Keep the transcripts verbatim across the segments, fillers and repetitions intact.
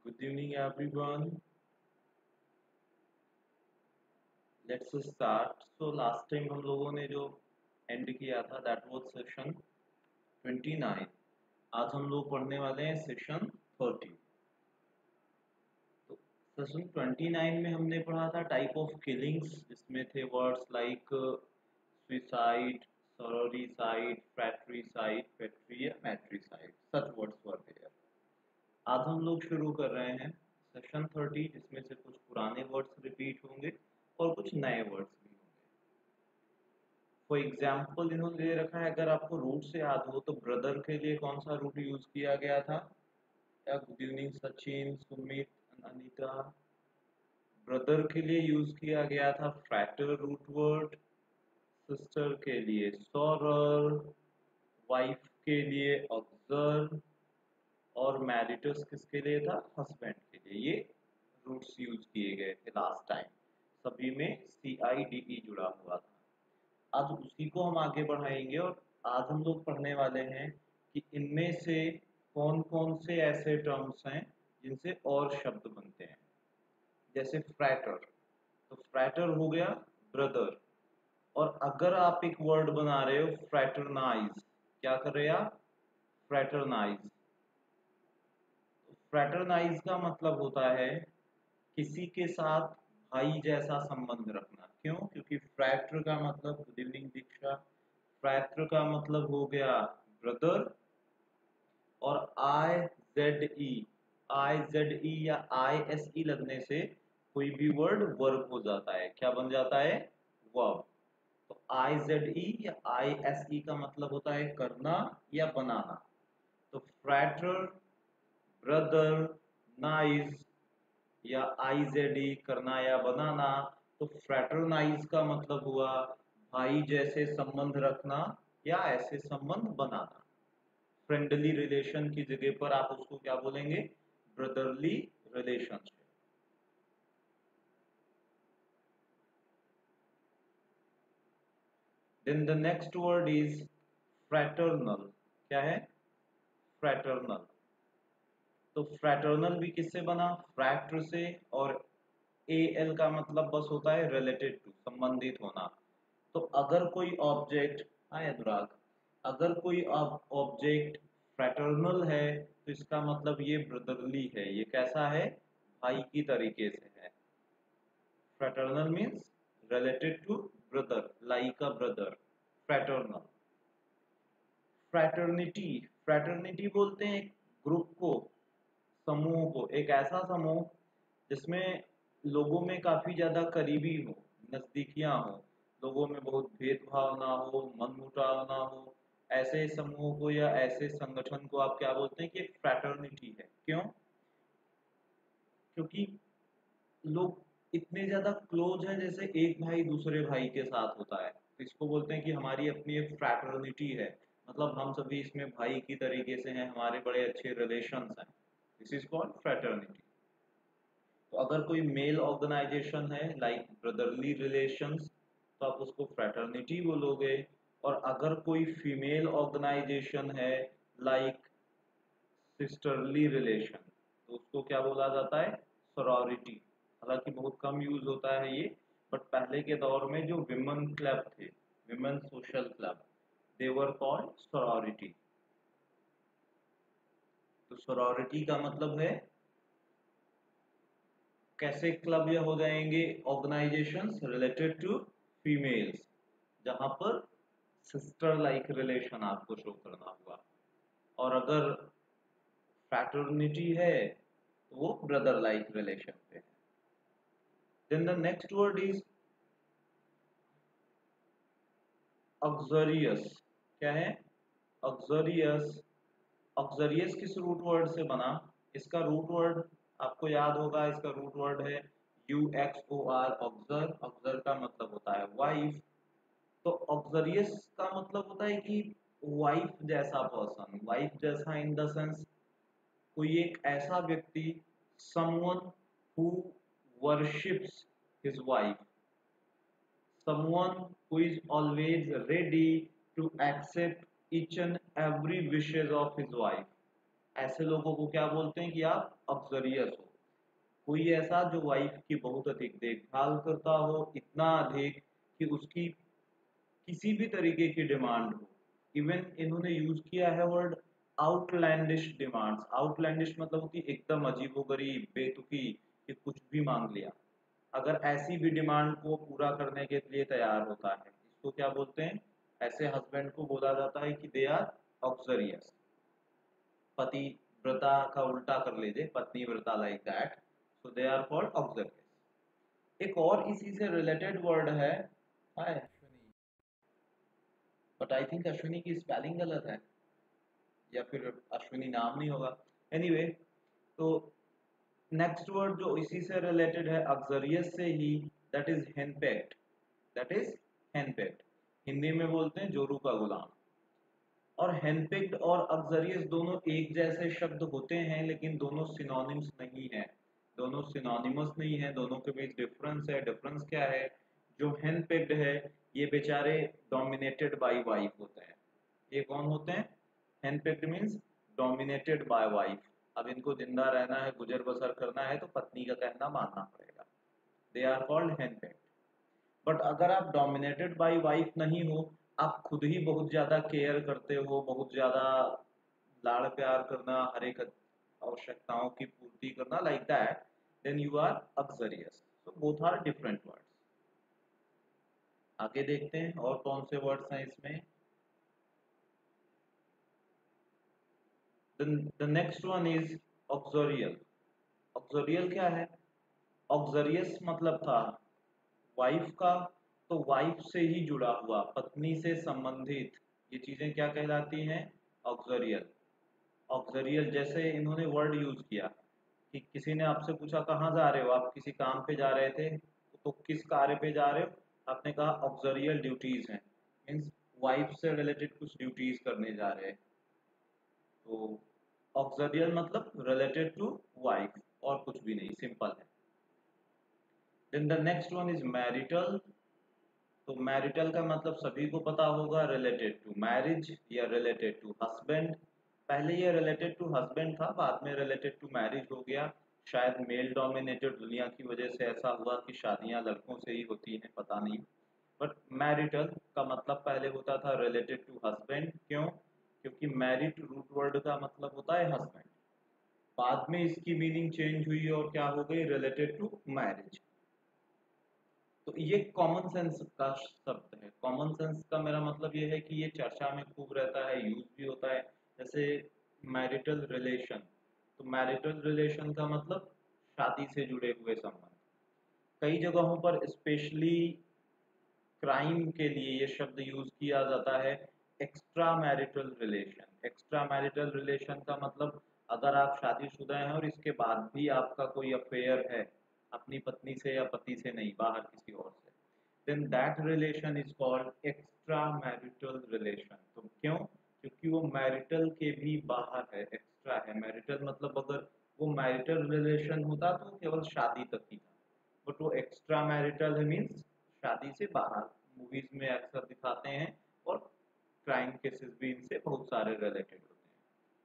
Good evening, everyone. Let's start. So last time हम लोगों ने जो एंड किया था that was session twenty nine. आज हम लोग पढ़ने वाले हैं सेशन थर्टी. तो सेशन ट्वेंटी नाइन में हमने पढ़ा था टाइप ऑफ किलिंग्स, जिसमें थे words like suicide, sororicide, fratricide, patri या matricide. Such words were there. आज हम लोग शुरू कर रहे हैं सेशन थर्टी, जिसमें से कुछ पुराने वर्ड्स रिपीट होंगे और कुछ नए वर्ड्स भी होंगे. फॉर एग्जाम्पल इन्होंने दे रखा है, अगर आपको रूट से याद हो तो ब्रदर के लिए कौन सा रूट यूज किया गया था? या good evening Sachin, Sumit, Anita. Brother के लिए यूज किया गया था फ्रैक्टर रूट वर्ड. सिस्टर के लिए सॉरर. वाइफ के लिए ऑब्जर्व. और मैरिटस किसके लिए था? हस्बैंड के लिए. ये रूट्स यूज किए गए थे लास्ट टाइम. सभी में सी आई डी ई जुड़ा हुआ था. आज उसी को हम आगे बढ़ाएंगे और आज हम लोग पढ़ने वाले हैं कि इनमें से कौन कौन से ऐसे टर्म्स हैं जिनसे और शब्द बनते हैं. जैसे फ्रैटर. तो फ्रैटर हो गया ब्रदर. और अगर आप एक वर्ड बना रहे हो फ्रैटरनाइज, क्या कर रहे हैं आप? फ्रैटरनाइज. फ्रैटरनाइज का मतलब होता है किसी के साथ भाई जैसा संबंध रखना. क्यों? क्योंकि फ्रैटर का मतलब, गुड इवनिंग दीक्षा, फ्रैटर का मतलब हो गया ब्रदर. और I Z E, I Z ई या आई एस ई लगने से कोई भी वर्ड वर्ब हो जाता है. क्या बन जाता है? वर्ब. तो आई जेड ई या आई एस ई का मतलब होता है करना या बनाना. तो फ्रैटर, ब्रदर, नाइज या आईजेडी करना या बनाना. तो फ्रैटरनाइज का मतलब हुआ भाई जैसे संबंध रखना या ऐसे संबंध बनाना. फ्रेंडली रिलेशन की जगह पर आप उसको क्या बोलेंगे? Brotherly relationship. Then the next word is fraternal. क्या है? फ्रैटर्नल. तो फ्रैटर्नल भी किससे बना? फ्रैक्टर से. और ए एल का मतलब बस होता है रिलेटेड टू, संबंधित होना. तो अगर कोई ऑब्जेक्ट, हाँ अनुराग, अगर कोई ऑब्जेक्ट फ्रैटर्नल है तो इसका मतलब ये ब्रदरली है. ये कैसा है? भाई की तरीके से है. Fraternal means related to brother, like a brother. Fraternal. Fraternity. Fraternity बोलते हैं एक ग्रुप को, समूह को, एक ऐसा समूह जिसमें लोगों में काफी ज्यादा करीबी हो, नजदीकियां हो, लोगों में बहुत भेदभाव ना हो, मनमुटाव ना हो. ऐसे समूह को या ऐसे संगठन को आप क्या बोलते हैं कि एक फ्रैटर्निटी है. क्यों? क्योंकि लोग इतने ज्यादा क्लोज हैं, जैसे एक भाई दूसरे भाई के साथ होता है, तो इसको बोलते हैं कि हमारी अपनी एक फ्रैटर्निटी है. मतलब हम सभी इसमें भाई की तरीके से हैं, हमारे बड़े अच्छे रिलेशंस हैं. This is called fraternity. तो अगर कोई मेल ऑर्गेनाइजेशन है लाइक ब्रदरली रिलेशंस, तो आप उसको फ्रैटर्निटी बोलोगे. और अगर कोई फीमेल ऑर्गेनाइजेशन है लाइक सिस्टरली रिलेशन, तो उसको क्या बोला जाता है? सॉरोरिटी. हालांकि बहुत कम यूज होता है ये, बट पहले के दौर में जो विमेन क्लब थे, women social club, they were called sorority. तो सॉरोरिटी का मतलब है कैसे क्लब या हो जाएंगे? ऑर्गेनाइजेशंस रिलेटेड टू फीमेल्स, जहां पर सिस्टर लाइक रिलेशन आपको शो करना होगा. और अगर फ्रैटर्निटी है तो वो ब्रदर लाइक रिलेशन पे है. Then the next word is uxorious. क्या है? ऑक्सरियस. ऑक्सरियस किस रूट वर्ड से बना? इसका रूट वर्ड आपको याद होगा. इसका रूट वर्ड है U X O R, uxor. Uxor का मतलब होता है वाइफ. तो ऑक्सरियस का मतलब होता है कि वाइफ जैसा पर्सन. वाइफ जैसा इन द सेंस कोई एक ऐसा व्यक्ति, someone who worships his wife, someone who is always ready to accept each and every wishes of his wife. ऐसे लोगों को क्या बोलते हैं कि आप ऑक्सरियस हो। कोई ऐसा जो वाइफ की बहुत अधिक देखभाल करता हो, इतना अधिक कि उसकी किसी भी तरीके की डिमांड हो। इवन इन्होंने यूज किया है वर्ड आउटलैंडिश डिमांड्स। आउटलैंडिश मतलब होती है एकदम अजीबोगरीब, बेतुकी, कि कुछ भी मांग लिया। अगर ऐसी भी डिमांड को पूरा करने के लिए तैयार होता है, इसको क्या बोलते हैं? ऐसे हस्बैंड को बोला जाता है कि दे आर ऑक्सरियस। पति व्रता का उल्टा कर लीजिए, पत्नी व्रता, like that, so they are called uxorious. एक और इसी से रिलेटेड वर्ड है, hi Ashwini, but I think Ashwini की स्पेलिंग गलत है, या फिर अश्विनी नाम नहीं होगा। एनीवे anyway, तो नेक्स्ट वर्ड जो इसी से रिलेटेड है ऑक्सरियस से ही, that is henpecked. That is henpecked, Hindi में बोलते हैं जोरू का गुलाम। और हैंडपिक्ड और अक्सरियस दोनों एक जैसे शब्द होते हैं, लेकिन दोनों सिनोनिम्स नहीं है, दोनों सिनोनिमस नहीं है, दोनों के बीच डिफरेंस है। डिफरेंस क्या है? जो हैंडपिक्ड है, ये बेचारे डोमिनेटेड बाय वाइफ होते हैं। ये कौन होते हैं? Handpicked means dominated by wife. अब इनको जिंदा रहना है, गुजर बसर करना है, तो पत्नी का कहना मानना पड़ेगा। They are called handpicked. But अगर आप डोमिनेटेड बाय वाइफ नहीं हो, आप खुद ही बहुत ज्यादा केयर करते हो, बहुत ज्यादा लाड़ प्यार करना, हर एक आवश्यकताओं की पूर्ति करना, like that, then you are uxorious. So both are different words. आगे देखते हैं और कौन से वर्ड्स हैं इसमें। The next one is uxorial. Uxorial क्या है? ऑक्सरियस मतलब था वाइफ का, तो वाइफ से ही जुड़ा हुआ, पत्नी से संबंधित, ये चीजें क्या कहलाती हैं? ऑक्सरियल। ऑक्सरियल, जैसे इन्होंने वर्ड यूज किया कि किसी ने आपसे पूछा कहाँ जा रहे हो, आप किसी काम पे जा रहे थे, तो किस कार्य पे जा रहे हो? आपने कहा ऑक्सरियल ड्यूटीज हैं, मीन्स वाइफ से रिलेटेड कुछ ड्यूटीज करने जा रहे हैं। तो ऑक्सरियल मतलब रिलेटेड टू वाइफ, और कुछ भी नहीं, सिंपल है। Then the next one is marital. तो मैरिटल का मतलब सभी को पता होगा, रिलेटेड टू मैरिज या रिलेटेड टू हस्बैंड। पहले ये रिलेटेड टू हस्बैंड था, बाद में रिलेटेड टू मैरिज हो गया। शायद मेल डोमिनेटेड दुनिया की वजह से ऐसा हुआ कि शादियां लड़कों से ही होती हैं, पता नहीं। बट मैरिटल का मतलब पहले होता था रिलेटेड टू हस्बैंड। क्यों? क्योंकि मैरिट रूट वर्ड का मतलब होता है हस्बैंड। बाद में इसकी मीनिंग चेंज हुई और क्या हो गई? Related to marriage. तो ये कॉमन सेंस का शब्द है। कॉमन सेंस का मेरा मतलब ये है कि ये चर्चा में खूब रहता है, यूज भी होता है। जैसे मैरिटल रिलेशन, तो मैरिटल रिलेशन का मतलब शादी से जुड़े हुए संबंध। कई जगहों पर स्पेशली क्राइम के लिए ये शब्द यूज किया जाता है, extra marital relation. Extra marital relation का मतलब अगर आप शादीशुदा हैं और इसके बाद भी आपका कोई अफेयर है, अपनी पत्नी से या पति से नहीं, बाहर किसी और से, then that relation is called extra marital relation। तो क्यों? क्योंकि वो मैरिटल के भी बाहर है, एक्स्ट्रा है। मैरिटल मतलब अगर वो मैरिटल रिलेशन होता तो केवल शादी तक ही था, बट वो एक्स्ट्रा मैरिटल है, मीन्स शादी से बाहर। मूवीज में अक्सर दिखाते हैं, और क्राइम केसेस भी इनसे बहुत सारे रिलेटेड होते हैं।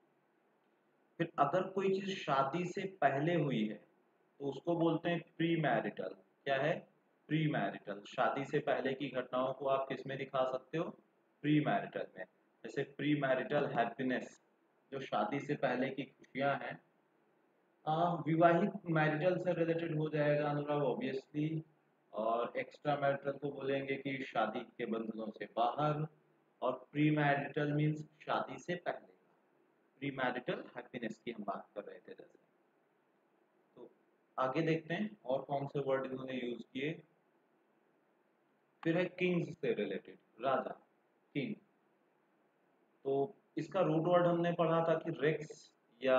फिर अगर कोई चीज शादी से पहले हुई है, तो उसको बोलते हैं प्री मैरिटल। क्या है? Pre marital. शादी से पहले की घटनाओं को आप किस में दिखा सकते हो? प्री मैरिटल में। जैसे प्री मैरिटल हैप्पीनेस, जो शादी से पहले की खुशियां हैं। हाँ, विवाहित मैरिटल से रिलेटेड हो जाएगा अनुराग, ऑब्वियसली। और एक्स्ट्रा मैरिटल को बोलेंगे कि शादी के बंधनों से बाहर। और प्री मैरिटल मीन्स शादी से पहले का। प्री मैरिटल हैप्पीनेस की हम बात कर रहे थे जैसे। तो आगे देखते हैं और कौन से वर्ड इन्होंने यूज किए। फिर है किंग्स से रिलेटेड, राजा, किंग। तो इसका रूट वर्ड हमने पढ़ा था कि रेक्स या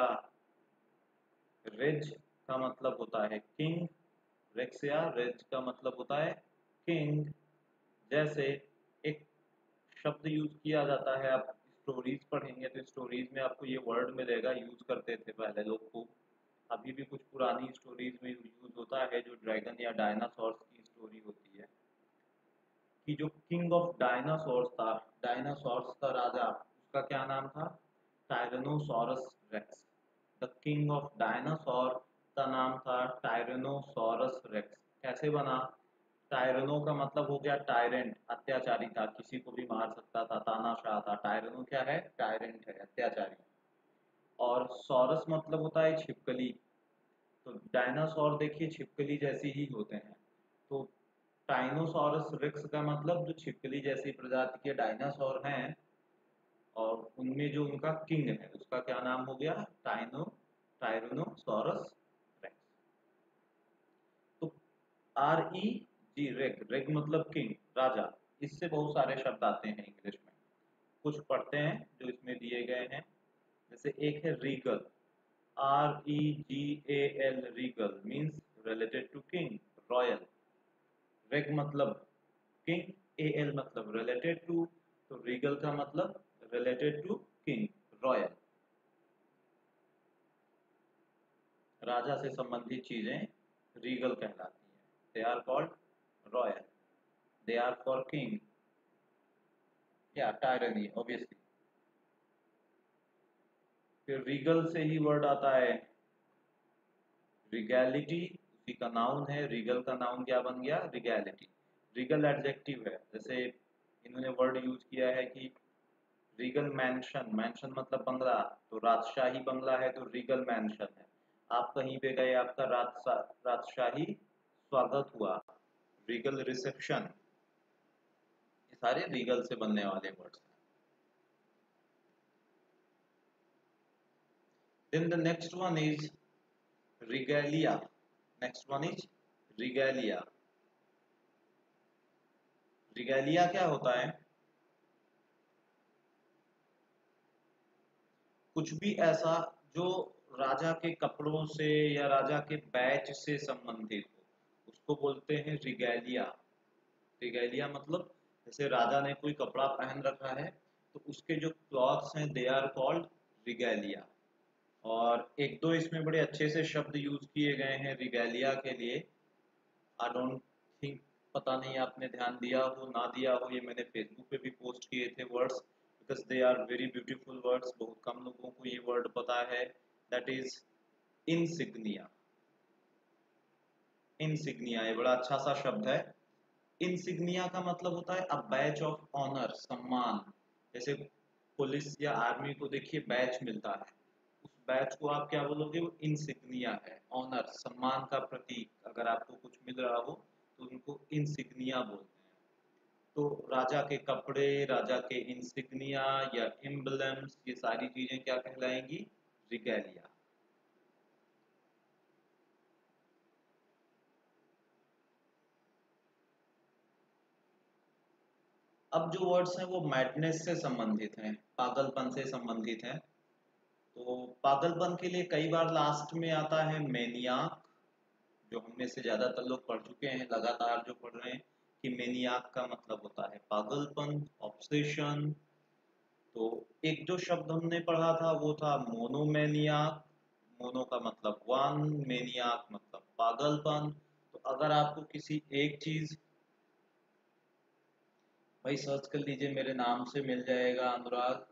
रेज का मतलब होता है किंग। रेक्स या रेज का मतलब होता है किंग। जैसे एक शब्द यूज किया जाता है, आप स्टोरीज पढ़ेंगे तो स्टोरीज में आपको ये वर्ड मिलेगा, यूज करते थे पहले लोग को। अभी भी कुछ पुरानी स्टोरीज में यूज होता है, जो ड्रैगन या डायनासोर्स की स्टोरी होती है, कि जो किंग ऑफ डायनासोर्स था, डायनासोर्स का राजा, उसका क्या नाम था? Tyrannosaurus rex. The king of dinosaur का नाम था टायरेनोसोरस रेक्स। कैसे बना? टायरेनो का मतलब हो गया टायरेंट, अत्याचारी था, किसी को भी मार सकता था, तानाशाह था। टायरेनो क्या है? टायरेंट है, अत्याचारी। और सॉरस मतलब होता है छिपकली। तो डायनासोर देखिए छिपकली जैसी ही होते हैं। तो टाइनोसॉरस रिक्स का मतलब जो छिपकली जैसी प्रजाति के डायनासोर हैं, और उनमें जो उनका किंग है उसका क्या नाम हो गया? टाइनो टायरोनोसॉरस रेक्स। तो आर ई जी रेग, रेग मतलब किंग, राजा। इससे बहुत सारे शब्द आते हैं इंग्लिश में, कुछ पढ़ते हैं जो इसमें दिए गए हैं। जैसे एक है regal, R E G A L, regal means related to king, royal. Reg मतलब किंग, ए एल मतलब रिलेटेड टू, तो रीगल का मतलब रिलेटेड टू किंग, रॉयल। राजा से संबंधित चीजें रीगल कहलाती हैं। They are called royal, they are for king या टायरनी ऑब्वियसली। फिर रीगल से ही वर्ड आता है रिगैलिटी, उसी का नाउन है। रीगल का नाउन क्या बन गया? रिगैलिटी। रीगल एडजेक्टिव है। जैसे इन्होंने वर्ड यूज किया है कि रीगल मैंशन, मैंशन मतलब बंगला, तो राजशाही बंगला है तो रीगल मैंशन है। आप कहीं पे गए, आपका राज राजशाही स्वागत हुआ, रीगल रिसेप्शन। ये सारे रीगल से बनने वाले वर्ड्स हैं। Then the next one is regalia. Next one is regalia. regalia क्या होता है? कुछ भी ऐसा जो राजा के कपड़ों से या राजा के बैच से संबंधित हो, उसको बोलते हैं रिगैलिया। रिगैलिया मतलब जैसे राजा ने कोई कपड़ा पहन रखा है तो उसके जो क्लॉथ्स हैं दे आर कॉल्ड रिगैलिया। और एक दो इसमें बड़े अच्छे से शब्द यूज किए गए हैं रिगैलिया के लिए। आई डोंट थिंक, पता नहीं आपने ध्यान दिया हो ना दिया हो, ये मैंने फेसबुक पे भी पोस्ट किए थे words, because they are very beautiful words. बहुत कम लोगों को ये वर्ड पता है। That is insignia. इंसिग्निया ये बड़ा अच्छा सा शब्द है। इंसिग्निया का मतलब होता है अ बैच ऑफ ऑनर, सम्मान। जैसे पुलिस या आर्मी को देखिए बैच मिलता है, उस बैच को आप क्या बोलोगे? वो इंसिग्निया है, ऑनर, सम्मान का प्रतीक। अगर आपको कुछ मिल रहा हो तो उनको इंसिग्निया बोलते हैं। तो राजा के कपड़े, राजा के इंसिग्निया या एम्बलम्स, ये सारी चीजें क्या कहलाएंगी? रिगैलिया। अब जो वर्ड्स हैं वो मैडनेस से संबंधित हैं, पागलपन से संबंधित हैं। तो पागलपन के लिए कई बार लास्ट में आता है मेनियाक, जो हम में से ज्यादातर लोग पढ़ चुके हैं, लगातार जो पढ़ रहे हैं, कि मेनियाक का मतलब होता है पागलपन, ऑब्सेशन। तो एक जो शब्द हमने पढ़ा था वो था मोनोमेनियाक। मोनो का मतलब वन, मेनियाक मतलब पागलपन। तो अगर आपको किसी एक चीज, भाई सर्च कर लीजिए, मेरे नाम से मिल जाएगा, अनुराग।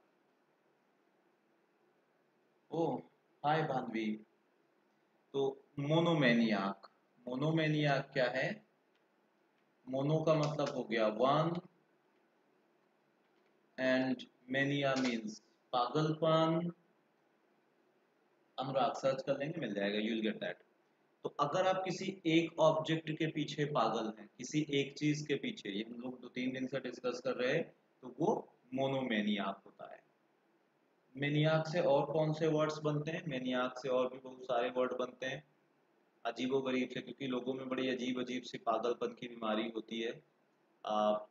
ओ, हाय भानवी। तो मोनोमेनियाक, मोनोमेनियाक क्या है? मोनो का मतलब हो गया वन, एंड मेनिया मीन्स पागलपन। अनुराग सर्च कर लेंगे, मिल जाएगा, यूल गेट दैट। तो अगर आप किसी एक ऑब्जेक्ट के पीछे पागल हैं, किसी एक चीज के पीछे, ये हम लोग दो तीन दिन से डिस्कस कर रहे हैं, तो वो मोनोमेनियाक होता है। मेनियाक से और कौन से वर्ड्स बनते हैं? मेनियाक से और भी बहुत सारे वर्ड बनते हैं, अजीबो गरीब से, क्योंकि लोगों में बड़ी अजीब अजीब सी पागलपन की बीमारी होती है। आप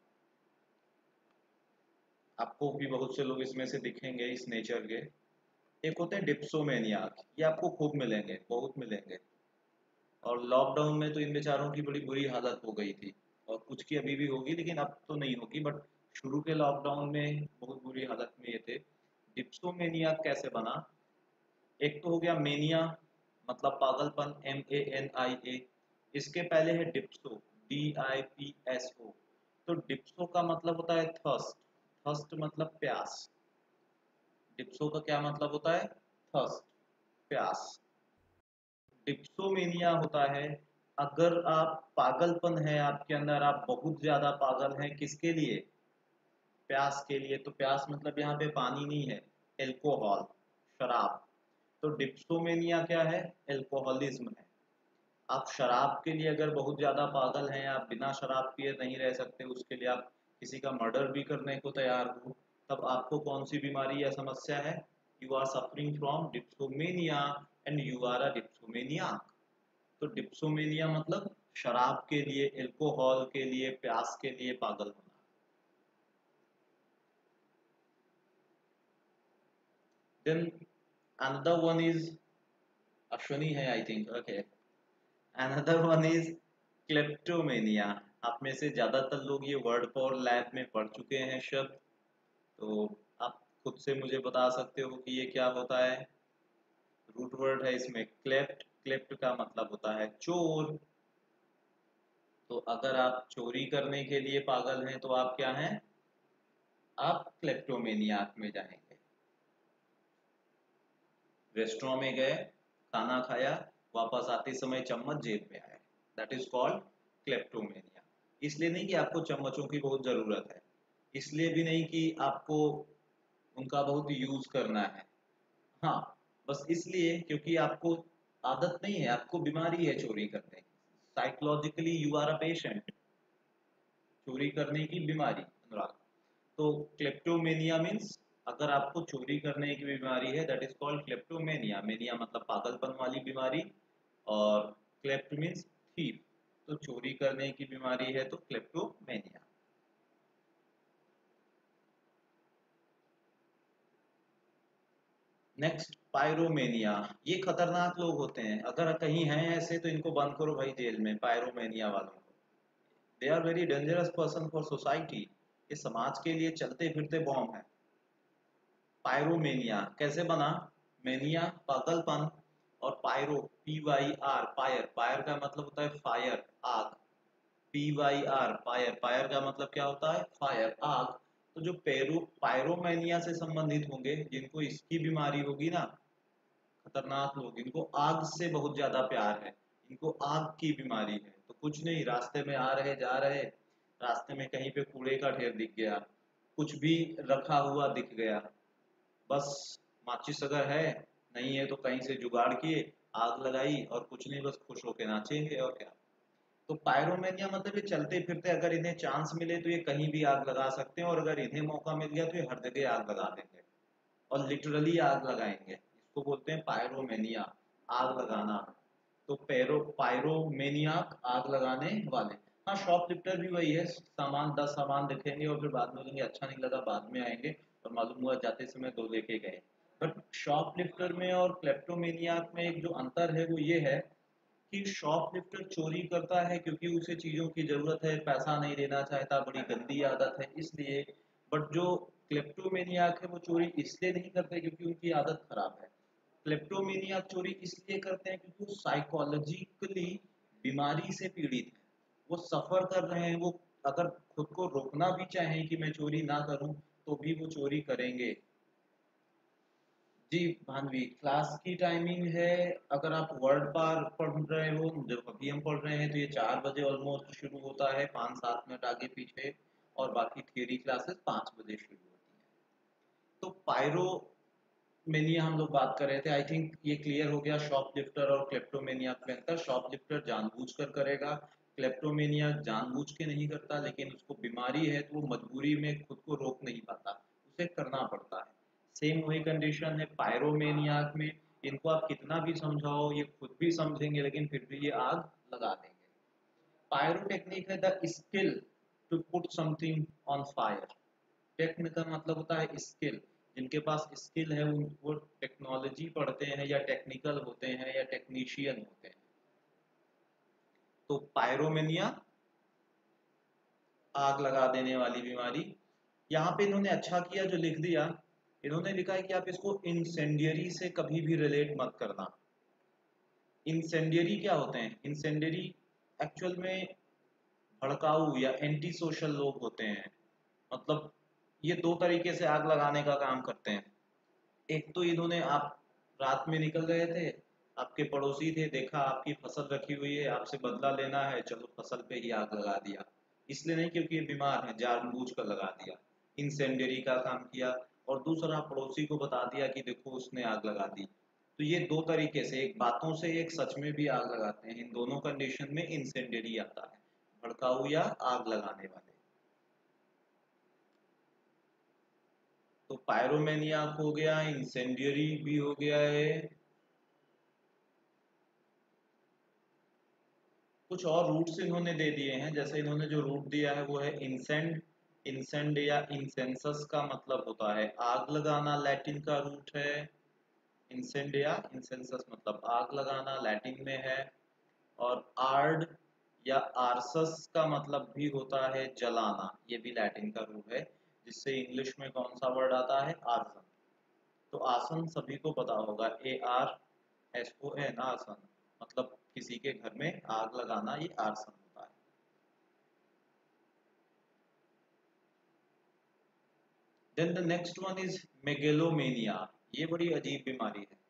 आपको भी बहुत से लोग इसमें से दिखेंगे इस नेचर के। एक होते हैं डिप्सोमेनियाक, ये आपको खूब मिलेंगे, बहुत मिलेंगे। और लॉकडाउन में तो इन बेचारों की बड़ी बुरी हालत हो गई थी, और कुछ की अभी भी होगी लेकिन अब तो नहीं होगी, बट शुरू के लॉकडाउन में बहुत बुरी हालत में ये थे। डिप्सोमेनिया कैसे बना? एक तो हो गया मेनिया, मतलब पागलपन, एम ए एन आई ए। इसके पहले है dipso, D I P S O. तो डिप्सो का मतलब होता है थर्स्ट, थर्स्ट मतलब प्यास। डिप्सो का क्या मतलब होता है? थर्स्ट, प्यास। डिप्सोमेनिया होता है अगर आप पागलपन है आपके अंदर, आप बहुत ज्यादा पागल हैं किसके लिए, प्यास के लिए। तो प्यास मतलब यहाँ पे पानी नहीं है, एल्कोहल, शराब। तो डिप्सोमेनिया क्या है, एल्कोहलिज्म है। आप शराब के लिए अगर बहुत ज्यादा पागल हैं, आप बिना शराब पिए नहीं रह सकते, उसके लिए आप किसी का मर्डर भी करने को तैयार हो, तब आपको कौन सी बीमारी या समस्या है, you are suffering from dipsomania and you are a dipsomania. तो डिप्सोमेनिया मतलब शराब के लिए, एल्कोहल के लिए, प्यास के लिए पागल होना। Then another one is, Ashwani है I think, okay. Another one is kleptomania. आप में से ज्यादातर लोग ये वर्ड पर लैब में पढ़ चुके हैं शब्द, तो आप खुद से मुझे बता सकते हो कि ये क्या होता है। रूट वर्ड है इसमें क्लेप्ट, क्लेप्ट का मतलब होता है चोर। तो अगर आप चोरी करने के लिए पागल हैं तो आप क्या हैं, आप क्लेप्टोमेनियाक में जाएंगे। रेस्टोरेंट में गए, खाना खाया, वापस आते समय चम्मच जेब में आया, दैट इज कॉल्ड क्लेप्टोमेनिया। इसलिए नहीं कि आपको चम्मचों की बहुत जरूरत है, इसलिए भी नहीं कि आपको उनका बहुत यूज करना है, हाँ, बस इसलिए क्योंकि आपको आदत नहीं है, आपको बीमारी है चोरी करने की, psychologically you are a patient, चोरी करने की बीमारी, अनुराग। तो क्लेप्टोमेनिया मीन्स अगर आपको चोरी करने की बीमारी है, that is called kleptomania. Mania मतलब पागलपन वाली बीमारी, और क्लेप्ट मीन्स थीफ, तो चोरी करने की बीमारी है तो क्लेप्टोमेनिया। Next pyromania. ये खतरनाक लोग होते हैं, अगर कहीं हैं ऐसे तो इनको बंद करो भाई जेल में, पायरोमेनिया वालों को। They are very dangerous person for society, ये समाज के लिए चलते फिरते बॉम्ब है। पायरोमेनिया कैसे बना, मेनिया पागलपन, और pyro P Y R, fire, fire का मतलब होता है फायर, आग, P Y R, fire, fire का मतलब क्या होता है, फायर, आग। तो जो पेरो पायरोमेनिया से संबंधित होंगे, जिनको इसकी बीमारी होगी ना, खतरनाक लोग, इनको आग से बहुत ज्यादा प्यार है, इनको आग की बीमारी है। तो कुछ नहीं, रास्ते में आ रहे जा रहे, रास्ते में कहीं पे कूड़े का ढेर दिख गया, कुछ भी रखा हुआ दिख गया, बस माचिस अगर है, नहीं है तो कहीं से जुगाड़ किए, आग लगाई, और कुछ नहीं, बस खुश होके नाचेंगे और क्या। तो पायरोमेनिया मतलब ये चलते फिरते अगर इन्हें चांस मिले तो ये कहीं भी आग लगा सकते हैं, और अगर इन्हें मौका मिल गया तो ये हर जगह आग लगा देंगे, और लिटरली आग लगाएंगे, इसको बोलते हैं पायरोमेनिया, आग लगाना। तो पैरो पायरोमेनियाक, आग लगाने वाले। हाँ, शॉपलिफ्टर भी वही है, सामान दस सामान दिखेंगे और फिर बाद में बोलेंगे अच्छा नहीं लगा, बाद में आएंगे और मालूम हुआ जाते समय दो लेके गए। बट शॉपलिफ्टर में और क्लेप्टोमेनियाक में एक जो अंतर है वो ये है कि शॉपलिफ्टर चोरी करता है क्योंकि उसे चीजों की जरूरत है, पैसा नहीं देना चाहता, बड़ी गंदी आदत है इसलिए। बट जो क्लेप्टोमेनियाक है वो चोरी इसलिए नहीं करते क्योंकि उनकी आदत खराब है। क्लेप्टोमेनियाक चोरी इसलिए करते हैं क्योंकि वो साइकोलॉजिकली बीमारी से पीड़ित है, वो सफर कर रहे हैं, वो अगर खुद को रोकना भी चाहें कि मैं चोरी ना करूं तो भी वो चोरी करेंगे। जी भानवी, क्लास की टाइमिंग है, अगर आप वर्ड पार पढ़ रहे हो, जब अभी हम पढ़ रहे हैं तो ये चार बजे ऑलमोस्ट शुरू होता है, पाँच सात मिनट आगे पीछे, और बाकी थियरी क्लासेस पाँच बजे शुरू होती हैं। तो पायरो मेनिया हम लोग बात कर रहे थे, आई थिंक ये क्लियर हो गया शॉपलिफ्टर और क्लेप्टोमेनिया में अंतर। शॉपलिफ्टर जानबूझकर करेगा, क्लेप्टोमेनिया जानबूझ के नहीं करता, लेकिन उसको बीमारी है तो वो मजबूरी में खुद को रोक नहीं पाता, उसे करना पड़ता है। सेम वही कंडीशन है पायरोमेनियाक में, इनको आप कितना भी समझाओ ये खुद भी समझेंगे लेकिन फिर भी ये आग लगा देंगे। पायरोटेक्निक है the skill to put something on fire. Techn का मतलब होता है स्किल, जिनके पास स्किल है उन वो टेक्नोलॉजी पढ़ते हैं या टेक्निकल होते हैं या टेक्नीशियन होते हैं। तो पायरोमेनिया, आग लगा देने वाली बीमारी। यहाँ पे इन्होंने अच्छा किया जो लिख दिया, इन्होंने लिखा है कि आप इसको इंसेंडियरी से कभी भी रिलेट मत करना। इंसेंडियरी क्या होते हैं, इंसेंडियरी एक्चुअल में भड़काऊ या एंटी सोशल लोग होते हैं, मतलब ये दो तरीके से आग लगाने का काम करते हैं। एक तो इन्होंने, आप रात में निकल गए थे, आपके पड़ोसी थे, देखा आपकी फसल रखी हुई है, आपसे बदला लेना है, चलो फसल पे ही आग लगा दिया। इसलिए नहीं क्योंकि ये बीमार है, जानबूझ कर लगा दिया, इंसेंडियरी का काम किया। और दूसरा पड़ोसी को बता दिया कि देखो उसने आग लगा दी। तो ये दो तरीके से, एक बातों से एक सच में भी आग लगाते हैं, इन दोनों कंडीशन में इंसेंडियरी आता है, भड़काऊ या आग लगाने वाले। तो पायरोमेनियाक हो गया, इंसेंडियरी भी हो गया है। कुछ और रूट्स इन्होंने दे दिए हैं, जैसे इन्होंने जो रूट दिया है वो है इंसेंड। इंसेंड या इंसेंसस का मतलब होता है आग लगाना, लैटिन का रूट है। इंसेंड या इंसेंसस मतलब आग लगाना, लैटिन में है। और आर्ड या आर्सस का मतलब भी होता है जलाना, ये भी लैटिन का रूट है, जिससे इंग्लिश में कौन सा वर्ड आता है, आर्सन। तो आसन सभी को पता होगा, A R S O N, arson मतलब किसी के घर में आग लगाना, ये आर्सन होता है। Then the next one is megalomania. ये बड़ी अजीब बीमारी है।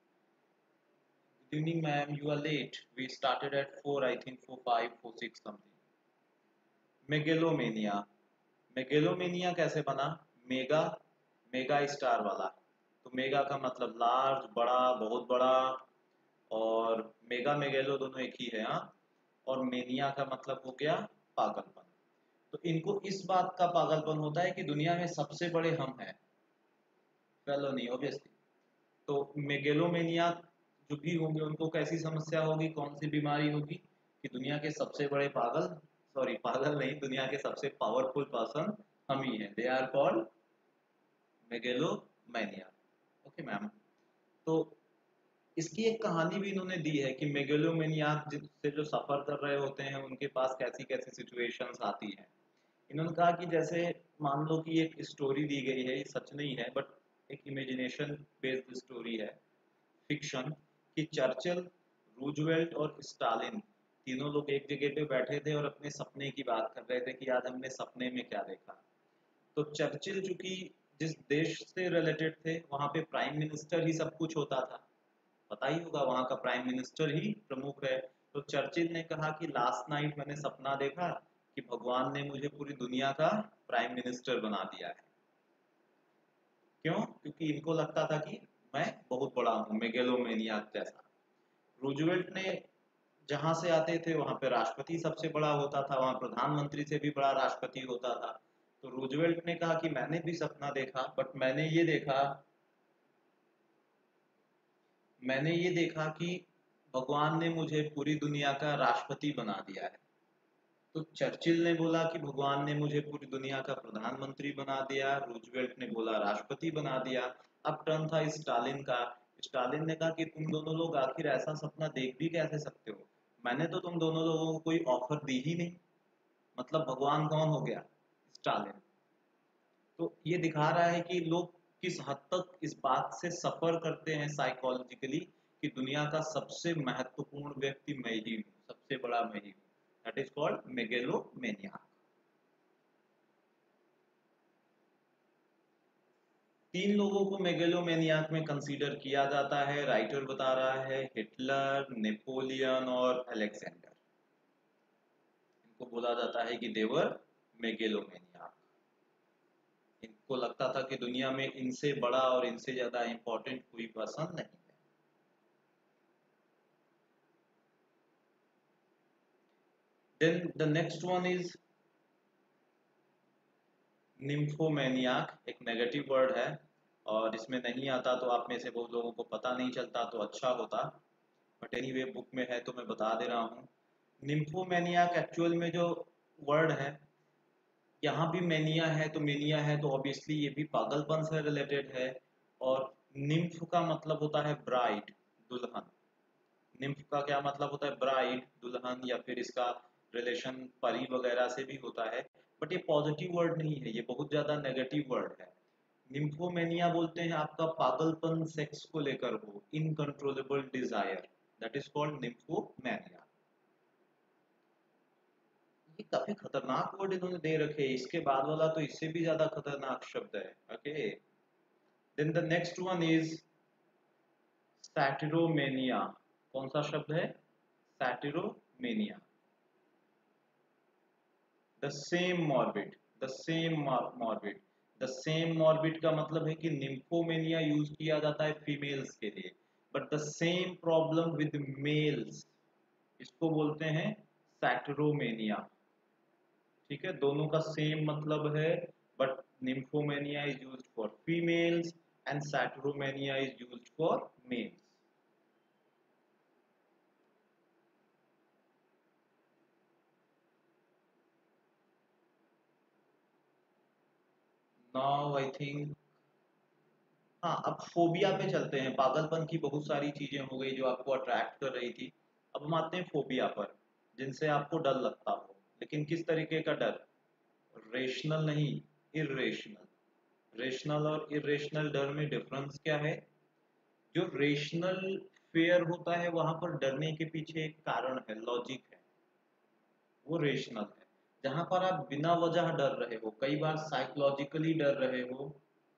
Good evening ma'am, you are late, we started at four, I think four five four six something. Megalomania, megalomania कैसे बना, मेगा, मेगा स्टार वाला। तो मेगा का मतलब लार्ज, बड़ा, बहुत बड़ा, और मेगा मेगेलो दोनों एक ही है, हाँ। और मेनिया का मतलब हो गया पागलपन। तो इनको इस बात का पागलपन होता है कि दुनिया में सबसे बड़े हम हैं, फेलो नहीं ऑब्वियसली। तो मेगेलोमेनिया जो भी होंगे उनको कैसी समस्या होगी, कौन सी बीमारी होगी, कि दुनिया के सबसे बड़े पागल, सॉरी पागल नहीं, दुनिया के सबसे पावरफुल पर्सन हम ही हैं, they are called megalomania. Okay ma'am. तो इसकी एक कहानी भी इन्होंने दी है कि मेगेलोमेनियाक से जो सफर कर रहे होते हैं उनके पास कैसी कैसी सिचुएशंस आती हैं। इन्होंने कहा कि जैसे मान लो कि एक स्टोरी दी गई है, ये सच नहीं है बट एक इमेजिनेशन बेस्ड स्टोरी है, फिक्शन, कि चर्चिल, रूजवेल्ट और स्टालिन तीनों लोग एक जगह पे बैठे थे और अपने सपने की बात कर रहे थे कि आज हमने सपने में क्या देखा। तो चर्चिल चूंकि जिस देश से रिलेटेड थे वहां पे प्राइम मिनिस्टर ही सब कुछ होता था, पता ही होगा वहां का प्राइम मिनिस्टर ही प्रमुख है। तो चर्चिल ने कहा कि लास्ट नाइट मैंने सपना देखा कि भगवान ने मुझे पूरी दुनिया का प्राइम मिनिस्टर बना दिया है। क्यों, क्योंकि इनको लगता था कि मैं बहुत बड़ा हूँ, मेगेलोमेनियाक जैसा। रूजवेल्ट ने जहां से आते थे वहां पे राष्ट्रपति सबसे बड़ा होता था, वहां प्रधानमंत्री से भी बड़ा राष्ट्रपति होता था। तो रूजवेल्ट ने कहा कि मैंने भी सपना देखा, बट मैंने ये देखा मैंने ये देखा कि भगवान ने मुझे पूरी दुनिया का राष्ट्रपति बना दिया है। तो चर्चिल ने बोला कि भगवान ने मुझे पूरी दुनिया का प्रधानमंत्री बना दिया, रूजवेल्ट ने बोला राष्ट्रपति बना दिया। अब टर्न था स्टालिन का। स्टालिन ने कहा कि तुम दोनों लोग आखिर ऐसा सपना देख भी कैसे सकते हो, मैंने तो तुम दोनों लोगों को कोई ऑफर दी ही नहीं, मतलब भगवान कौन हो गया, स्टालिन। तो ये दिखा रहा है कि लोग किस हद तक इस बात से सफर करते हैं साइकोलॉजिकली कि दुनिया का सबसे महत्वपूर्ण व्यक्ति मैं ही हूँ, सबसे बड़ा मैं ही हूँ। That is called megalomania. तीन लोगों को मेगेलोमेनियाक में कंसीडर किया जाता है, राइटर बता रहा है, हिटलर, नेपोलियन और अलेक्जेंडर। इनको बोला जाता है कि देवर मेगेलोमेनियाक। इनको लगता था कि दुनिया में इनसे बड़ा और इनसे ज्यादा इंपॉर्टेंट कोई पर्सन नहीं है। Then the next one is nymphomaniac. एक नेगेटिव वर्ड है और इसमें नहीं आता तो आप में से बहुत लोगों को पता नहीं चलता तो अच्छा होता, बट एनीवे बुक में है तो मैं बता दे रहा हूँ। निम्फोमेनियाक एक्चुअल में जो वर्ड है, यहाँ भी मेनिया है तो मेनिया है तो ऑब्वियसली ये भी पागलपन से रिलेटेड है। और निम्फ का मतलब होता है ब्राइड, दुल्हन। निम्फ का क्या मतलब होता है, ब्राइड, दुल्हन, या फिर इसका रिलेशन परी वगैरह से भी होता है। बट ये पॉजिटिव वर्ड नहीं है, ये बहुत ज्यादा नेगेटिव वर्ड है। निम्फोमेनिया बोलते हैं आपका पागलपन सेक्स को लेकर हो, uncontrollable desire, that is called nymphomania. ये काफी खतरनाक वर्ड इन्होंने दे रखे हैं, इसके बाद वाला तो इससे भी ज्यादा खतरनाक शब्द है। Okay, then the next one is satyromania कौन सा शब्द है? Satyromania. The same morbid, the same morbid, the same morbid का मतलब है कि निम्फोमेनिया यूज किया जाता है फीमेल्स के लिए, but the same problem with males, इसको बोलते हैं सैटिरोमेनिया। ठीक है, दोनों का सेम मतलब है, but nymphomania is used for females and satyromania is used for males. Now I think, हाँ अब फोबिया पे चलते हैं। पागलपन की बहुत सारी चीजें हो गई जो आपको अट्रैक्ट कर रही थी, अब हम आते हैं फोबिया पर, जिनसे आपको डर लगता हो। लेकिन किस तरीके का डर? रेशनल नहीं, इरेशनल। रेशनल और इरेशनल डर में डिफरेंस क्या है? जो रेशनल फेयर होता है वहां पर डरने के पीछे एक कारण है, लॉजिक है, वो रेशनल है। जहां पर आप बिना वजह डर रहे हो, कई बार साइकोलॉजिकली डर रहे हो,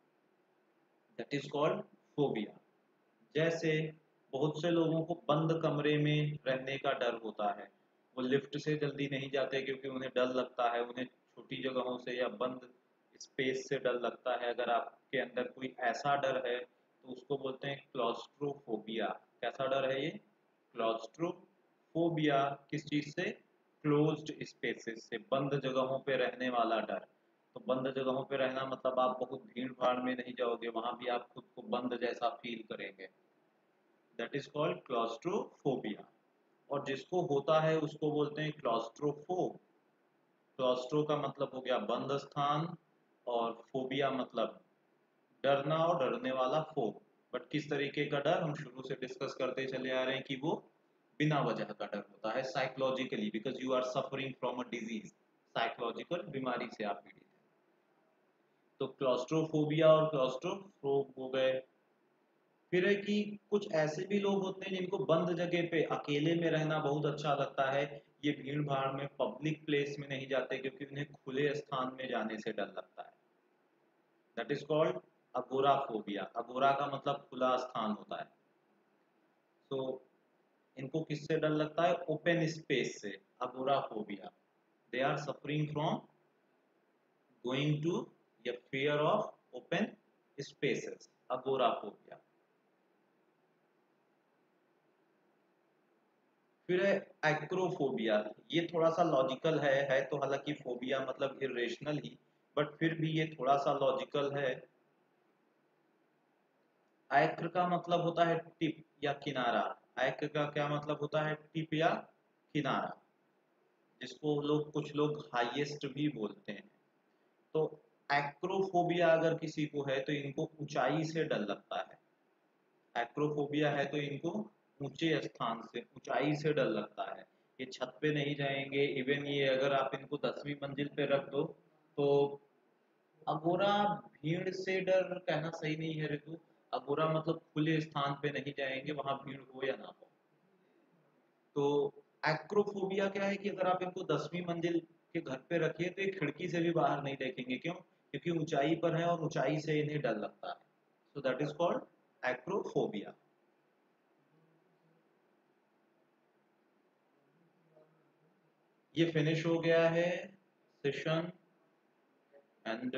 दैट इज कॉल्ड फोबिया। जैसे बहुत से लोगों को बंद कमरे में रहने का डर होता है, वो लिफ्ट से जल्दी नहीं जाते क्योंकि उन्हें डर लगता है, उन्हें छोटी जगहों से या बंद स्पेस से डर लगता है। अगर आपके अंदर कोई ऐसा डर है तो उसको बोलते हैं क्लॉस्ट्रोफोबिया। कैसा डर है ये? क्लॉस्ट्रोफोबिया। किस चीज से? क्लोज्ड स्पेसेस से, बंद जगहों पे रहने वाला डर। तो बंद जगहों पे रहना मतलब आप बहुत भीड़ भाड़ में नहीं जाओगे, वहां भी आप खुद को बंद जैसा फील करेंगे, दैट इज कॉल्ड क्लॉस्ट्रोफोबिया। और जिसको होता है उसको बोलते हैं क्लॉस्ट्रोफोब। क्लॉस्ट्रो का मतलब हो गया बंद स्थान, और फोबिया मतलब डरना और डरने वाला फोब। बट किस तरीके का डर, हम शुरू से डिस्कस करते चले आ रहे हैं कि वो बिना वजह का डर होता है, psychologically, because you are suffering from a disease, psychological बीमारी से आप पीड़ित हैं। तो क्लॉस्ट्रोफोबिया और क्लॉस्ट्रोफोब हो गए। फिर है कि कुछ ऐसे भी लोग होते हैं जिनको बंद जगह पे अकेले में रहना बहुत अच्छा लगता है, ये भीड़ भाड़ में पब्लिक प्लेस में नहीं जाते क्योंकि उन्हें खुले स्थान में जाने से डर लगता है, दैट इज कॉल्ड अगोराफोबिया। अगोरा का मतलब खुला स्थान होता है। सो so, इनको किससे डर लगता है? ओपन स्पेस से, agoraphobia. They are suffering from going to या fear of open spaces, agoraphobia. फिर है एक्रोफोबिया। ये थोड़ा सा लॉजिकल है है तो हालांकि फोबिया मतलब इरेशनल ही, बट फिर भी ये थोड़ा सा लॉजिकल है। एक्र का मतलब होता है टिप या किनारा। एक्र का क्या मतलब होता है? टिप या किनारा, जिसको लोग कुछ लोग हाईएस्ट भी बोलते हैं। तो एक्रोफोबिया अगर किसी को है तो इनको ऊंचाई से डर लगता है। एक्रोफोबिया है तो इनको ऊंचे स्थान से, ऊंचाई से डर लगता है। ये छत पे नहीं जाएंगे, इवन ये अगर आप इनको दसवीं मंजिल पे रख दो तो, अगोरा भीड़ से डर कहना सही नहीं है ऋतु, अगोरा मतलब खुले स्थान पे नहीं जाएंगे, वहां भीड़ हो या ना हो। तो एक्रोफोबिया क्या है कि अगर आप इनको दसवीं मंजिल के घर पे रखिए तो ये खिड़की से भी बाहर नहीं देखेंगे। क्यों? क्योंकि ऊंचाई पर है और ऊंचाई से इन्हें डर लगता है। So that is called acrophobia. ये फिनिश हो गया है सेशन, एंड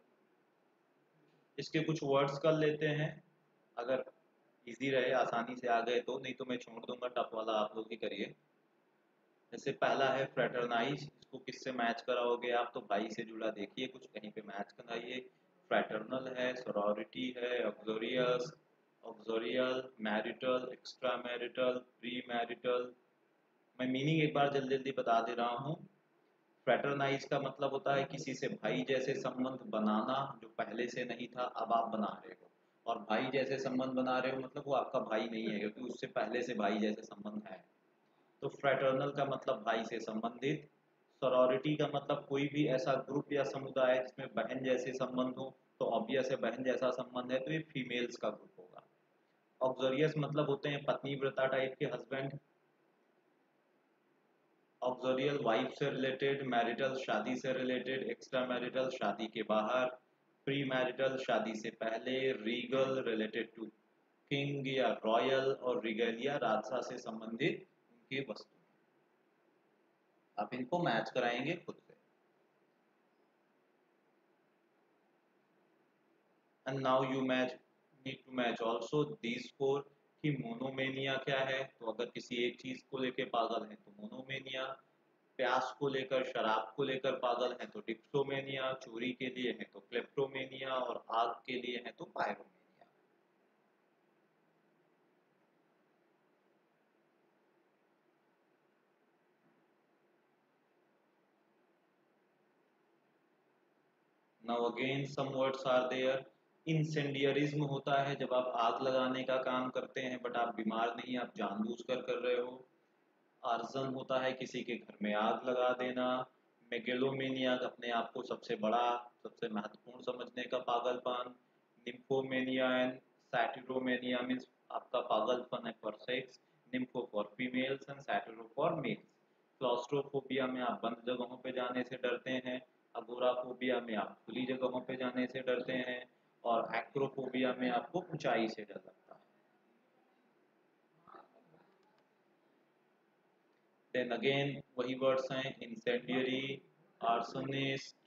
इसके कुछ वर्ड्स कर लेते हैं, अगर इजी रहे, आसानी से आ गए तो, नहीं तो मैं छोड़ दूंगा, टफ वाला आप लोग ही करिए। जैसे पहला है फ्रेटरनाइज, इसको किससे मैच कराओगे आप? तो भाई से जुड़ा देखिए, कुछ कहीं पे मैच कराइए। फ्रेटर्नल है, सोरोरिटी है, uxorious, uxorial, marital, extra marital, pre marital. मैं मीनिंग एक बार जल्दी जल्दी बता दे रहा हूँ। फ्रेटरनाइज का मतलब होता है किसी से भाई जैसे संबंध बनाना, जो पहले से नहीं था अब आप बना रहे हो। और भाई जैसे संबंध बना रहे हो मतलब वो आपका भाई नहीं है, क्योंकि उससे पहले से भाई जैसे संबंध है। तो फ्रेटर्नल का मतलब भाई से संबंधित। सॉरोरिटी का मतलब कोई भी ऐसा ग्रुप या समुदाय जिसमें बहन जैसे संबंध हो, तो ऑब्वियस है बहन जैसा संबंध है तो ये फीमेल्स का ग्रुप होगा। ऑक्सोरियस मतलब होते हैं पत्नी व्रता टाइप के हस्बैंड। ऑक्सोरियल वाइफ से रिलेटेड, मैरिटल शादी से रिलेटेड, एक्स्ट्रा मैरिटल शादी के बाहर, प्री मैरिटल शादी से पहले, रीगल रिलेटेड टू किंग या रॉयल और रिगेलिया राजसा से संबंधित उनकी वस्तु। आप इनको मैच कराएंगे खुद से। And now you match need to match also these four कि मोनोमेनिया क्या है। तो अगर किसी एक चीज को लेकर पागल है तो मोनोमेनिया, प्यास को लेकर शराब को लेकर पागल है तो डिप्सोमेनिया, चोरी के लिए है तो क्लेप्टोमेनिया और आग के लिए है तो pyromania. Now again some words are there. Incendiarism होता है जब आप आग लगाने का काम करते हैं बट आप बीमार नहीं, आप जानबूझकर कर रहे हो। आर्सन होता है किसी के घर में आग लगा देना। मेगेलोमेनिया अपने आप को सबसे बड़ा, सबसे महत्वपूर्ण समझने का पागलपन। निम्फोमेनिया एंड सैटिरोमेनिया मीन्स आपका पागलपन है for sex. Nympho for females and satyro for males. Claustrophobia में आप बंद जगहों पे जाने से डरते हैं। अगोराफोबिया में आप खुली जगहों पे जाने से डरते हैं। और एक्रोफोबिया में आपको ऊंचाई से डर लगता है। देन अगेन वही वर्ड्स हैं incendiary, arsonist,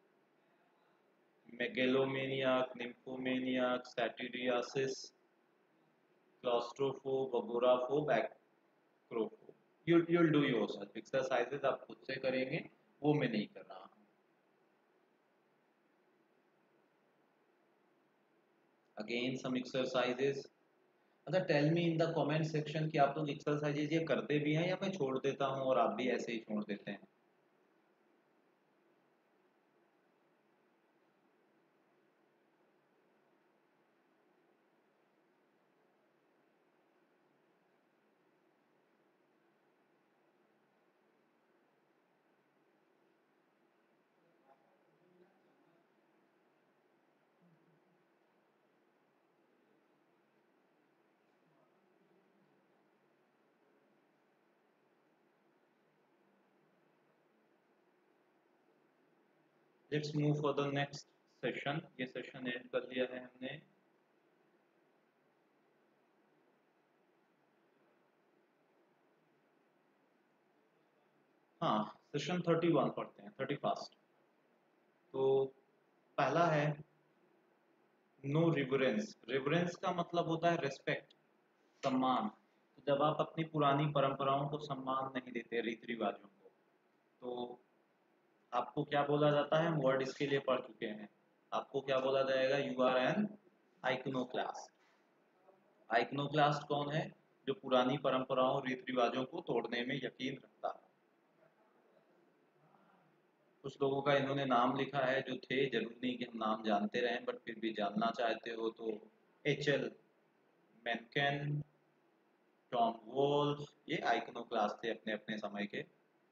megalomaniac, nymphomaniac, satyriasis, claustrophobe, agoraphobe, acrophobe. You you'll do yourself exercises आप खुद से करेंगे, वो मैं नहीं कर रहा हूँ। Again some exercises. अच्छा tell me in the comment section कि आप लोग एक्सरसाइजेज ये करते भी हैं या मैं छोड़ देता हूँ और आप भी ऐसे ही छोड़ देते हैं। Let's move for the next session. ये सेशन एंड कर लिया है हमने। हाँ सेशन थर्टी वन पढ़ते हैं, थर्टी फर्स्ट। तो पहला है नो रिवरेंस। रिवरेंस का मतलब होता है रिस्पेक्ट, सम्मान। तो जब आप अपनी पुरानी परंपराओं को सम्मान नहीं देते, रीति रिवाजों को, तो आपको क्या बोला जाता है। हम वर्ड इसके लिए पढ़ चुके हैं। आपको क्या बोला जाएगा, you are an iconoclast. Iconoclast कौन है, जो पुरानी परंपराओं रीति रिवाजों को तोड़ने में यकीन रखता है। कुछ लोगों का इन्होंने नाम लिखा है जो थे, जरूर नहीं कि हम नाम जानते रहें बट फिर भी जानना चाहते हो तो H L Mencken, Tom Wolfe, ये आइकनोक्लास्ट थे अपने अपने समय के।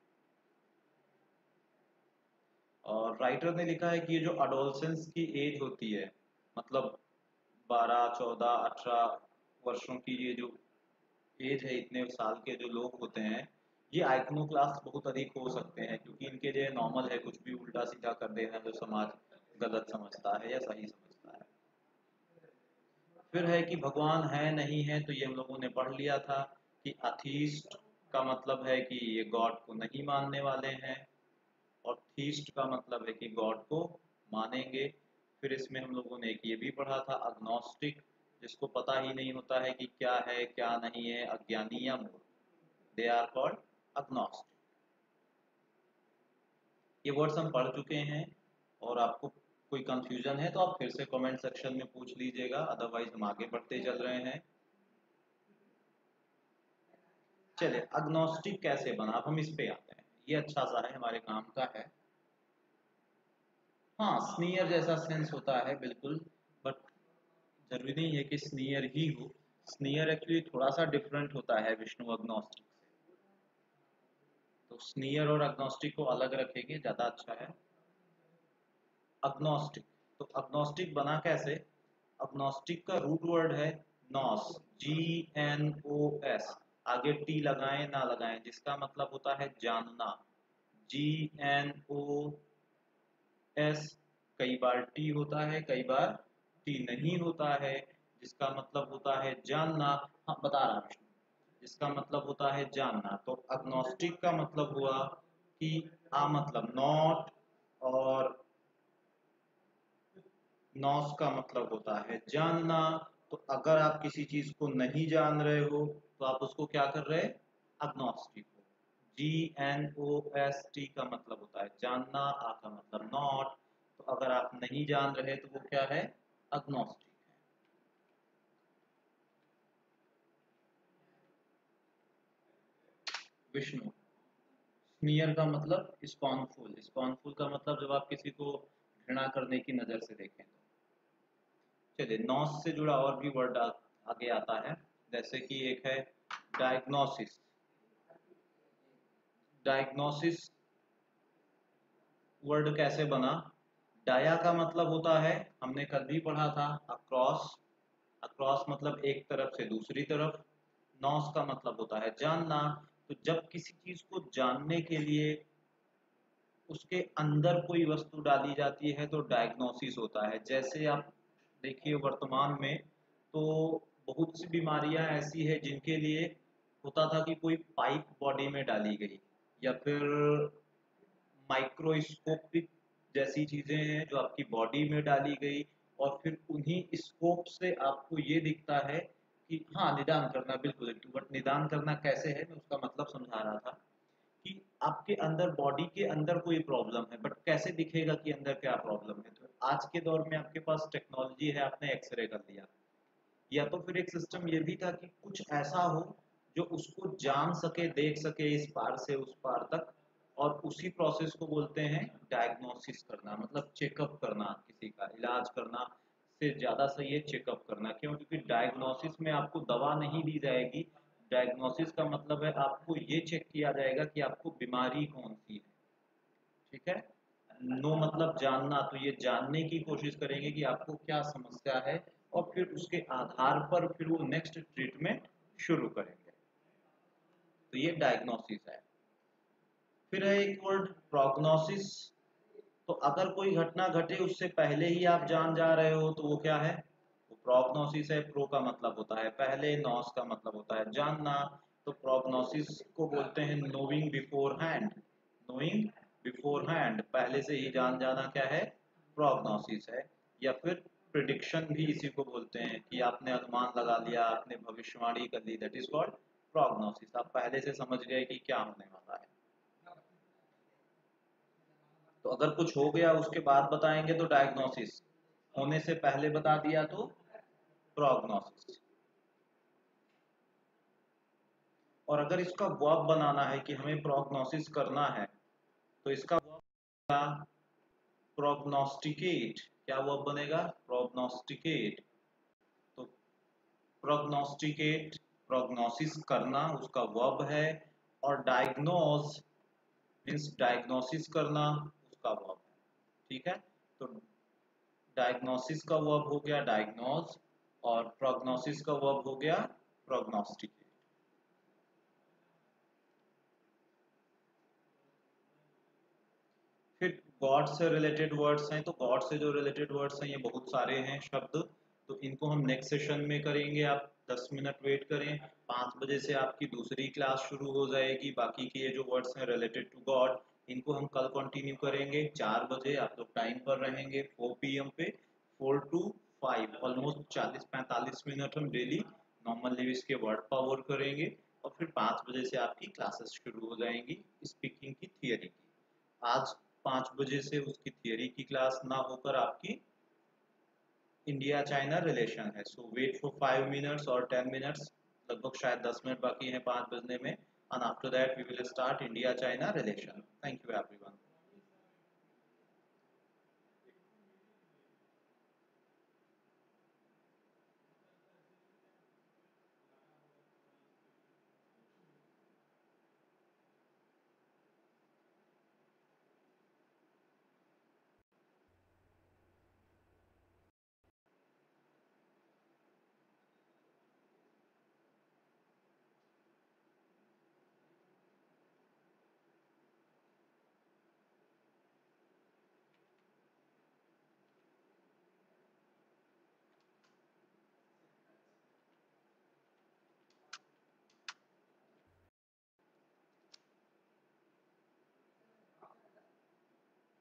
और राइटर ने लिखा है कि ये जो अडोलसेंस की एज होती है, मतलब बारह चौदह अठारह वर्षों की ये जो एज है, इतने साल के जो लोग होते हैं, ये आइकनोक्लास्ट बहुत अधिक हो सकते हैं क्योंकि इनके लिए नॉर्मल है कुछ भी उल्टा सीधा कर देना जो समाज गलत समझता है या सही समझता है। फिर है कि भगवान है नहीं है, तो ये हम लोगों ने पढ़ लिया था कि अथीस्ट का मतलब है कि ये गॉड को नहीं मानने वाले हैं, और थीस्ट का मतलब है कि गॉड को मानेंगे। फिर इसमें हम लोगों ने एक ये भी पढ़ा था अग्नोस्टिक, जिसको पता ही नहीं होता है कि क्या है क्या नहीं है, अज्ञानी या मूर्ख, दे आर कॉल्ड अग्नोस्टिक। ये वर्ड्स हम पढ़ चुके हैं, और आपको कोई कंफ्यूजन है तो आप फिर से कमेंट सेक्शन में पूछ लीजिएगा, अदरवाइज हम आगे बढ़ते चल रहे हैं। चलिए अग्नोस्टिक कैसे बना, अब हम इस पे आते हैं। ये अच्छा सा है, हमारे काम का है। हाँ स्नीयर जैसा सेंस होता है बिल्कुल, बट जरूरी नहीं है कि स्नीयर ही हो। स्नीयर एक्चुअली थोड़ा सा डिफरेंट होता है विष्णु अग्नोस्टिक से। तो स्नीयर और अग्नोस्टिक को अलग रखेंगे, ज्यादा अच्छा है। अग्नोस्टिक, तो अग्नोस्टिक बना कैसे। अग्नोस्टिक का रूट वर्ड है gnos, G N O S. आगे टी लगाएं ना लगाएं, जिसका मतलब होता है जानना। जी एन ओ एस, कई बार टी होता है कई बार टी नहीं होता है। जिसका मतलब होता है जानना। हाँ बता रहा विष्णु, जिसका मतलब होता है जानना। तो अग्नोस्टिक का मतलब हुआ कि आ मतलब नॉट, और नॉस का मतलब होता है जानना। तो अगर आप किसी चीज को नहीं जान रहे हो तो आप उसको क्या कर रहे हैं, अग्नोस्टिक हो। G N O S T का मतलब होता है जानना, आ का मतलब नॉट। तो अगर आप नहीं जान रहे तो वो क्या है, अग्नोस्टिक है। विष्णु, स्मीयर का मतलब स्कॉनफुल। स्कॉनफुल का मतलब जब आप किसी को घृणा करने की नजर से देखें तो। चलिए, नॉस से जुड़ा और भी वर्ड आ, आगे आता है, जैसे कि एक है डायग्नोसिस। डायग्नोसिस वर्ड कैसे बना, डाया का मतलब होता है, हमने कल भी पढ़ा था, अक्रॉस। अक्रॉस मतलब एक तरफ से दूसरी तरफ। नॉस का मतलब होता है जानना। तो जब किसी चीज को जानने के लिए उसके अंदर कोई वस्तु डाली जाती है तो डायग्नोसिस होता है। जैसे आप देखिए वर्तमान में तो बहुत सी बीमारियां ऐसी है जिनके लिए होता था कि कोई पाइप बॉडी में डाली गई, या फिर माइक्रोस्कोपिक जैसी चीजें हैं जो आपकी बॉडी में डाली गई, और फिर उन्हीं स्कोप से आपको ये दिखता है कि हाँ निदान करना, बिल्कुल। बट निदान करना कैसे है, मैं उसका मतलब समझा रहा था कि आपके अंदर बॉडी के अंदर कोई प्रॉब्लम है, बट कैसे दिखेगा कि अंदर क्या प्रॉब्लम है। तो आज के दौर में आपके पास टेक्नोलॉजी है, आपने एक्सरे कर लिया, या तो फिर एक सिस्टम ये भी था कि कुछ ऐसा हो जो उसको जान सके, देख सके इस पार से उस पार तक, और उसी प्रोसेस को बोलते हैं डायग्नोसिस करना, मतलब चेकअप करना, किसी का इलाज करना से ज्यादा सही है चेकअप करना। क्यों, क्योंकि डायग्नोसिस में आपको दवा नहीं दी जाएगी। डायग्नोसिस का मतलब है आपको ये चेक किया जाएगा कि आपको बीमारी कौन सी है। ठीक है, नो मतलब जानना, तो ये जानने की कोशिश करेंगे कि आपको क्या समस्या है, और फिर उसके आधार पर फिर वो नेक्स्ट ट्रीटमेंट शुरू करेंगे। तो ये डायग्नोसिस है। फिर है एक वर्ड प्रोग्नोसिस। तो अगर कोई घटना घटे उससे पहले ही आप जान जा रहे हो तो वो क्या है, वो प्रोग्नोसिस है। प्रो का मतलब होता है पहले, नॉस का मतलब होता है जानना। तो प्रोग्नोसिस को बोलते हैं knowing beforehand. Knowing beforehand, पहले से ही जान जाना, क्या है, प्रोग्नोसिस है। या फिर प्रिडिक्शन भी इसी को बोलते हैं, कि आपने अनुमान लगा लिया, आपने भविष्यवाणी कर ली, दैट इज कॉल्ड प्रोग्नोसिस। आप पहले से समझ गए कि क्या होने वाला है। तो अगर कुछ हो गया उसके बाद बताएंगे तो डायग्नोसिस, होने से पहले बता दिया तो प्रोग्नोसिस। और अगर इसका वर्ब बनाना है कि हमें प्रोग्नोसिस करना है, तो इसका वर्ब प्रोग्नोस्टिकेट। क्या वर्ब बनेगा, प्रोग्नोस्टिकेट। तो प्रोग्नोस्टिकेट, प्रोग्नोसिस करना उसका वर्ब है, और डायग्नोज मीन्स डायग्नोसिस करना उसका वर्ब है। ठीक है, तो डायग्नोसिस का वर्ब हो गया डायग्नोज, और प्रोग्नोसिस का वर्ब हो गया प्रोग्नोस्टिकेट। फिर गॉड से रिलेटेड वर्ड्स हैं, तो गॉड से जो रिलेटेड वर्ड्स हैं ये बहुत सारे हैं शब्द। तो इनको हम नेक्स्ट सेशन में करेंगे, आप दस मिनट वेट करें। पाँच बजे से आपकी दूसरी क्लास शुरू हो जाएगी। बाकी के ये जो वर्ड्स हैं रिलेटेड टू गॉड, इनको हम कल कंटिन्यू करेंगे। चार बजे आप लोग टाइम पर रहेंगे, फोर पी एम पे। फोर टू फाइव ऑलमोस्ट चालीस पैंतालीस मिनट हम डेली नॉर्मल लिविस के वर्ड पावर करेंगे, और फिर पाँच बजे से आपकी क्लासेस शुरू हो जाएंगी स्पीकिंग की, थियरी की। आज पाँच बजे से उसकी थियरी की क्लास ना होकर आपकी इंडिया चाइना रिलेशन है। So wait for five minutes और टेन मिनट्स, लगभग शायद दस मिनट बाकी हैं पाँच बजने में, and after that we will start India China relation. Thank you everyone.